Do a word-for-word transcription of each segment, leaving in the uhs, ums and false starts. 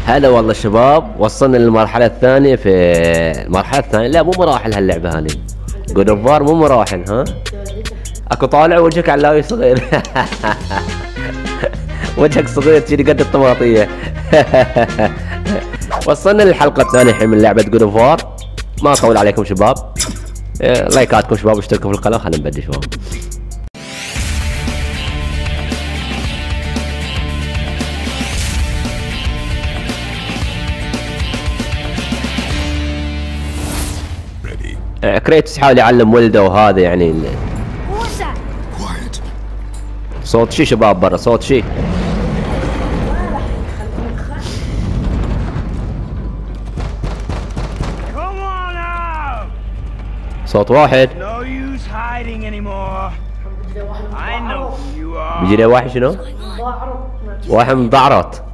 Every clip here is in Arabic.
هلا والله شباب، وصلنا للمرحلة الثانية. في المرحلة الثانية لا مو مراحل هاللعبة هذه، جود اوف وار مو مراحل. ها اكو طالع وجهك علاوي صغير. وجهك صغير تجي قد الطماطية. وصلنا للحلقة الثانية الحين من لعبة جود اوف وار. ما اطول عليكم شباب، لايكاتكم شباب واشتركوا في القناة. خلينا نبدي شباب. كريتوس يحاول يعلم ولده وهذا يعني. صوت شي شباب برا، صوت شي. صوت واحد. بيجي لي واحد شنو؟ واحد مضعرط.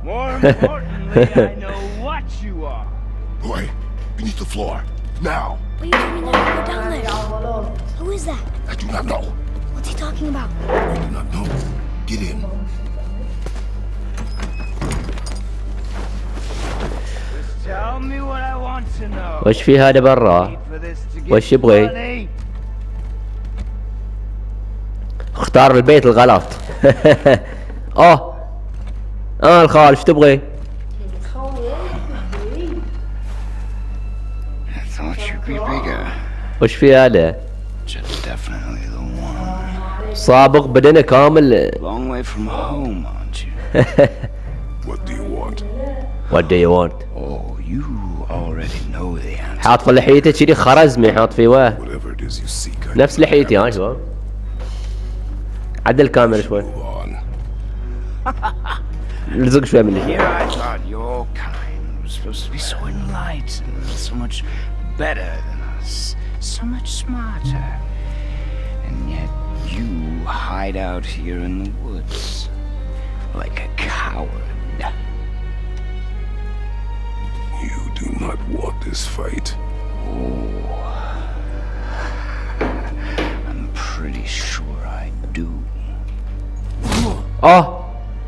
Now. What are you doing there? Go down there. Who is that? I do not know. What's he talking about? I do not know. Get in. Just tell me what I want to know. وش في هذا برا؟ وش يبغي؟ اختار البيت الغلط. اه اه الخال ايش تبغي؟ وش في هذا؟ سابق بدنا كامل. What do you want? What do you want? Oh, you already know the answer. حاط في لحيته كذي خرزمي حاط فيه واه. Whatever it is you seek. نفس لحيتي ها شباب. عدل الكاميرا شوي. لزق شوي من اللحية. Here I thought your kind was supposed to be so enlightened, so much better than us, so much smarter, and yet you hide out here in the woods like a coward. You do not want this fight. Oh, I'm pretty sure I do. اه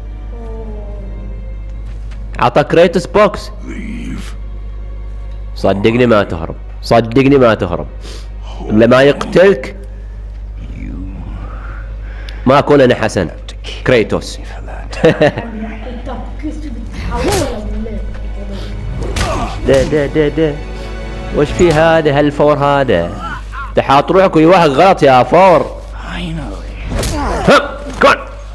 عطى كريتوس بوكس. Leave. صدقني ما تهرب، صدقني ما تهرب الا ما يقتلك. ما اكون انا حسن كريتوس. ده ده ده ده وش في هذا هالفور هذا؟ تحاط روحك ويوهق غلط يا فور. كون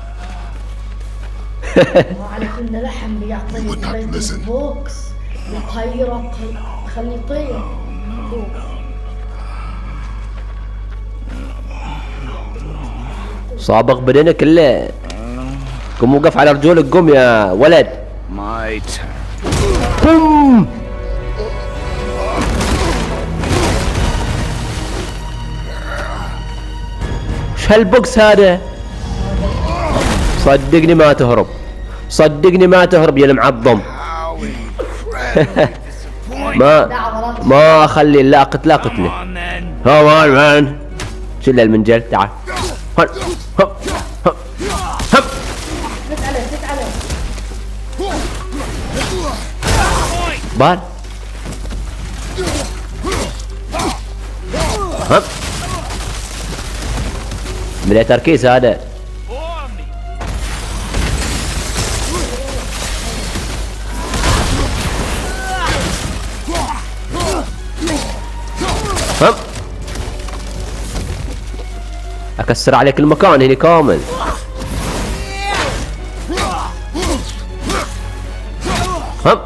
على كل لحم بيعطيني بوكس يطيره خليه يطير. سابق بدنا كله. قم وقف على رجولك، قم يا ولد. قم. وش هالبوكس هذا؟ صدقني ما تهرب، صدقني ما تهرب يا المعظم. ما ما اخلي الا اقتله اقتله. ها مان شيل المنجل تعال. هب هب هب هب. بال هب. من تركيز هذا. هب اكسر عليك المكان هنا كامل. هب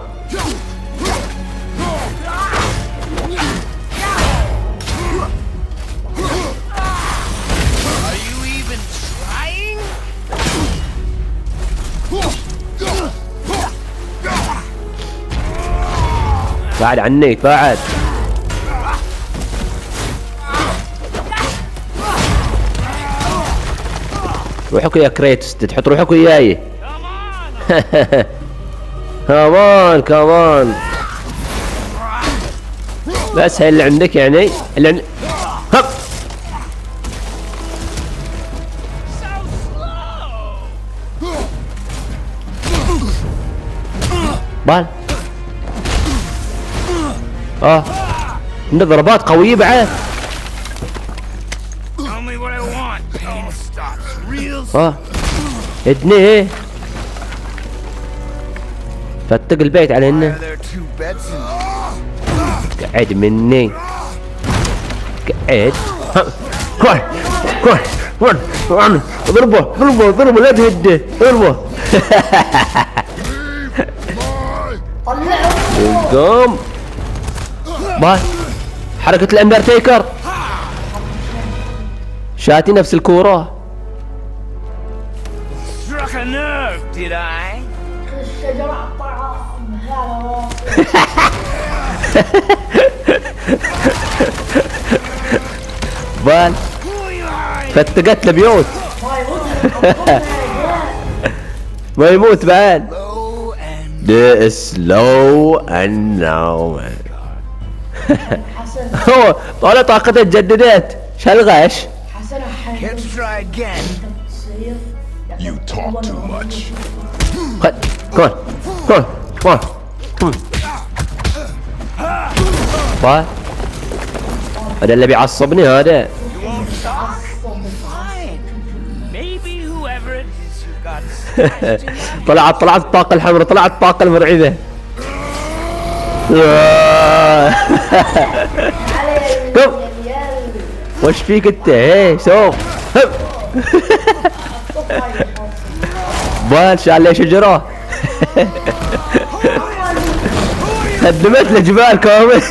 بعد عنيت بعد. روحك يا كريتوس، تحط روحك وياي. كمان كمان بس هاي اللي عندك يعني اللي عندك. هب بال اه عنده ضربات قوية بعد. اه ادني فتق البيت علينا. قعد مني قعد. كوي كوي كوي اضربه اضربه اضربه لا تهده اضربه. قوم باي حركة الاندرتيكر شاتي نفس الكورة. الشجرة طعم هذا. بال فتقت له بيوت. ما يموت بعد. The slow and now. هو طالع طاقته تجددت. شو الغش؟ You talk too much. خد كون كون كون كون. بال هذا اللي بيعصبني هذا. طلعت طلعت الطاقة الحمراء طلعت الطاقة المرعبة. كم وش فيك انت؟ ايه سوق بال شال لي شجرة. هدمت له جبال كامل.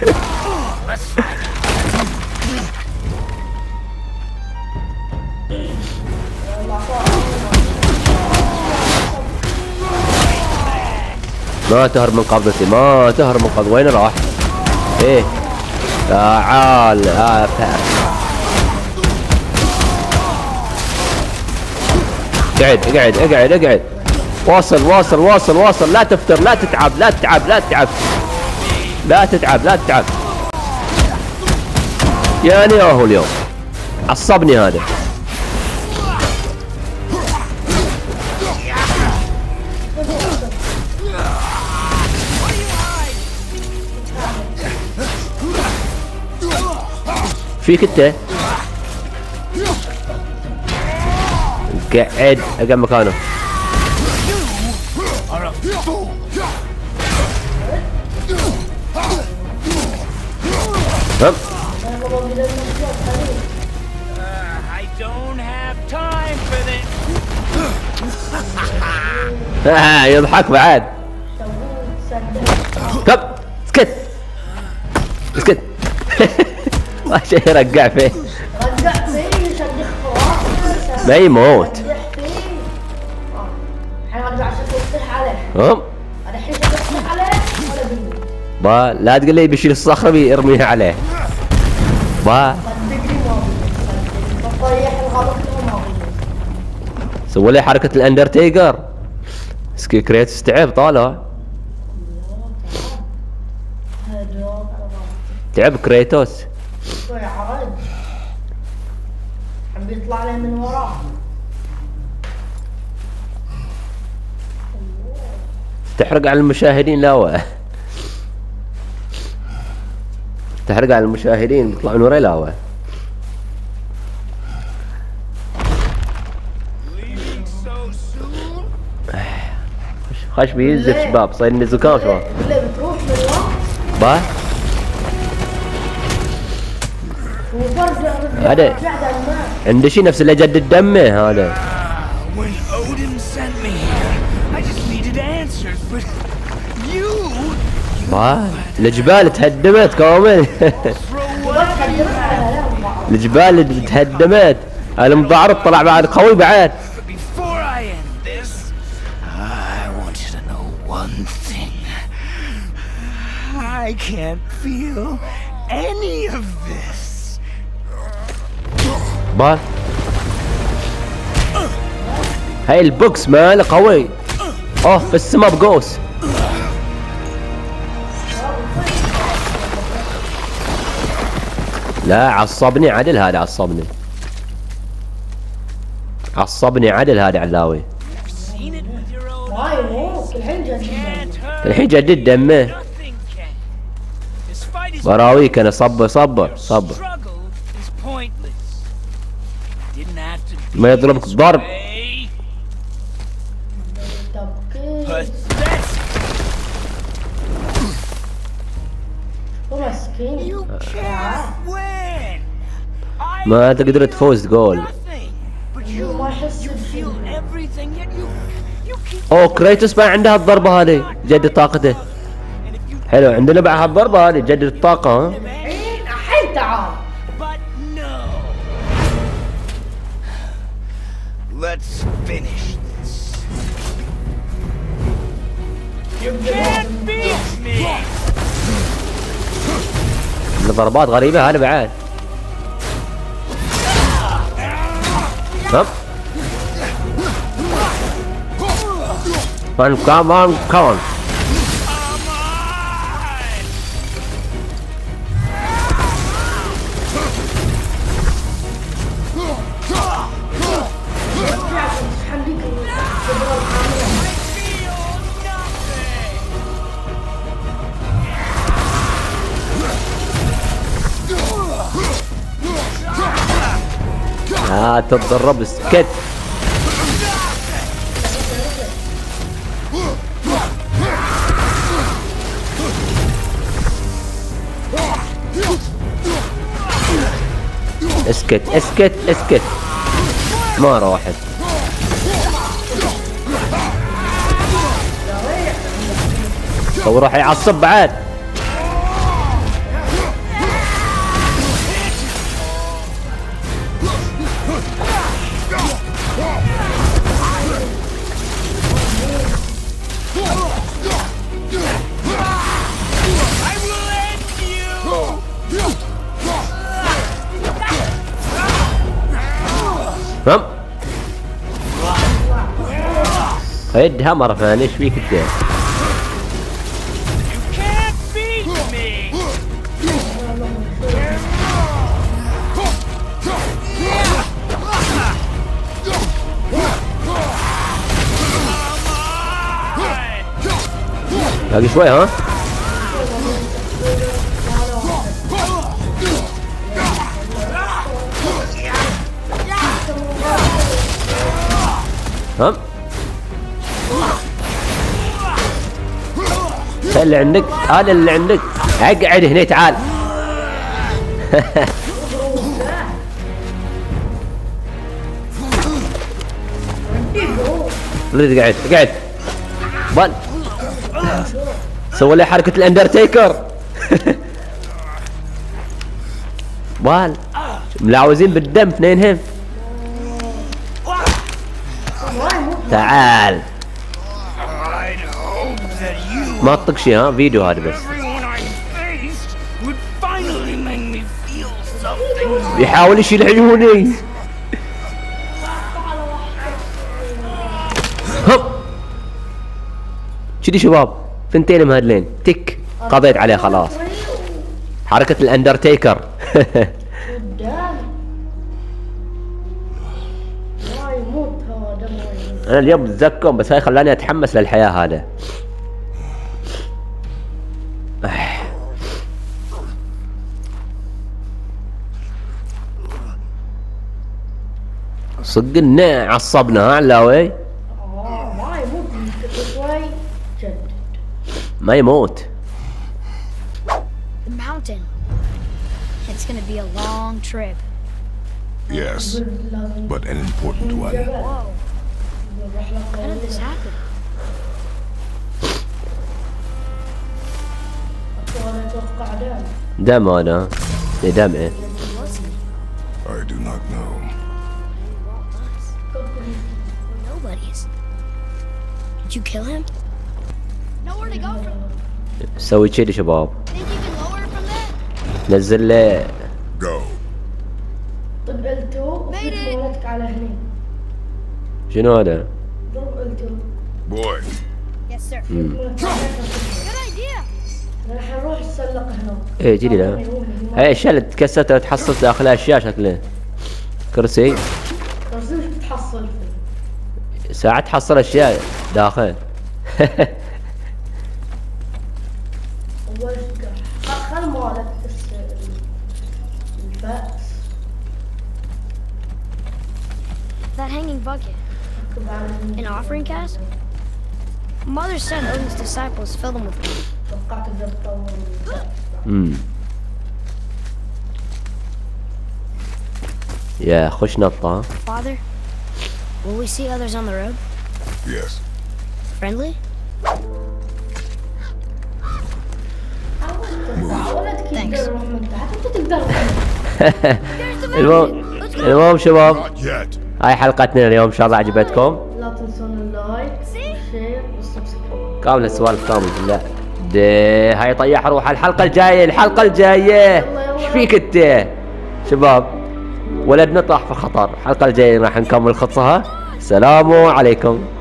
ما تهرب من قبضتي ما تهرب من قبضتي. وين راح؟ ايه تعال آه اقعد اقعد اقعد اقعد. واصل واصل واصل واصل. لا تفتر لا تتعب لا تتعب لا تتعب لا تتعب لا تتعب. يعني اهو اليوم عصبني هذا. فيك انت؟ قعد اقعد مكانه. هم يضحك بعد. كم اسكت اسكت. ما شيء يرجع فيه. رجع فيه يشدخ خلاص. ما يموت. الحين ارجع اشوف عليه. هم انا الحين اشوف عليه ولا بيموت. با لا تقول لي بيشيل الصخرة بيرميها عليه. با صدقني ما بيموت. بطيح الغلط ما بيموت. سوى لي حركة الاندرتيكر. سكي كريتوس تعب طالع. تعب كريتوس. شوي عرج. عم بيطلع له من وراه. تحرق على المشاهدين لا و تحرق على المشاهدين بيطلع من ورا لا و خش بيز شباب صاير لي زكام شباب. اللي بتروح من ورا. با هذا عنده شيء نفس اللي جدد دمه هذا. با الجبال تهدمت كامل. الجبال تهدمت. المضارب طلع بعد قوي بعد. I can't feel any of this. بال هاي البوكس ماله قوي. اوه في السما بقوس. لا عصبني عدل هذا عصبني عصبني عدل هذا علاوي. ما يموت الحين جدد. الحين جدد دمه. This براويك انا صبر صبر صبر. struggle is pointless. Didn't have to be ما يضربك this ضرب. way. تبكير. Pathetic. هو مسكين. You can't win. I ما تقدر تفوز تقول. nothing. But you, ما يحس you بشي. feel everything, yet you, you keep. اوه كريتوس ما عنده هالضربة هذه جدد طاقته. And if you حلو عندنا بعد هالضربة هذه جدد الطاقة ها. الحين الحين تعال. But no. Let's finish this. You can't beat me. ضربات غريبة هذا بعد. Up. Come on, come on, come on. حمديك الجبرة الحامية. لا تتدرب اسكت. اسكت اسكت اسكت. ما راحت. هو راح يعصب بعد. هم هيدها مرة ثانية ايش فيك انت؟ Can't beat me. باقي شوي ها؟ هم اللي عندك هذا اللي عندك اقعد هنا تعال. رد قعد قعد بل سوى لي حركة الاندرتيكر. بال ملاوزين بالدم اثنينهم. تعال I'd hope that you, ما تطق شي ها فيديو هذا بس. everyone I faced, would finally make me feel something. يحاول يشيل عيوني. هب كذي شباب ثنتين مهدلين تك قضيت عليه خلاص. حركة الاندرتيكر. قدام. ما يموت هو دمه يموت. انا اليوم بتذكر بس هاي خلاني اتحمس للحياة هذا. أح. صدقنا عصبنا ها علاوي. اه ما يموت كل شوي جدد. ما يموت. The mountain. It's gonna be a long trip. Yes, لازم but an important one. Whoa, الرحلة how did this happen? أنا أتوقع دام. دم انا إيه دم ايه. Who was he? I do not know. We're nobodies. Did you kill him? Nowhere to go from. سوي كذي شباب. Think you can lower from there? نزل لي Go. ضرب التو ولدك على هني. شنو هذا؟ ضرب التو. Boy. Yes, sir. ولدك على هني. Good idea. راح نروح نسلق هناك. ايه جدي لا. هاي الاشياء اللي تكسرت تحصل داخلها اشياء شكله. كرسي. كرسي وش بتحصل فيه؟ ساعات تحصل اشياء داخل. أول شيء خل مالك الفأس. That hanging bucket. An offering cask? Mother said Odin's disciples filled them with water. توقعت تقدر تطور الفأس. امم يا خش نطة. Father, will we see others on the road? Yes. Friendly? حاولت كيف تقدر نروح من تحت انت تقدر. المهم المهم شباب، Not yet. هاي حلقتنا اليوم ان شاء الله عجبتكم. لا تنسون اللايك والشير والسبسكرايب. كامل السوالف كامل لا دي هاي طيح روح الحلقة الجاية. الحلقة الجاية ايش فيك انت شباب؟ ولدنا طاح في خطر. الحلقة الجاية راح نكمل خطها. سلام عليكم.